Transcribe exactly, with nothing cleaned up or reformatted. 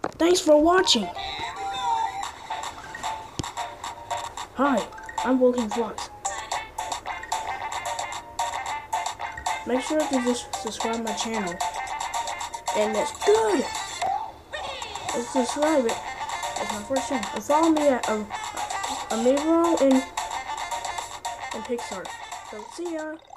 Thanks for watching. Hi, I'm Wilkin Flux. Make sure to just subscribe my channel. And that's good. Let's subscribe it. That's my first channel. And follow me at um, Amiro and and Pixar. So see ya.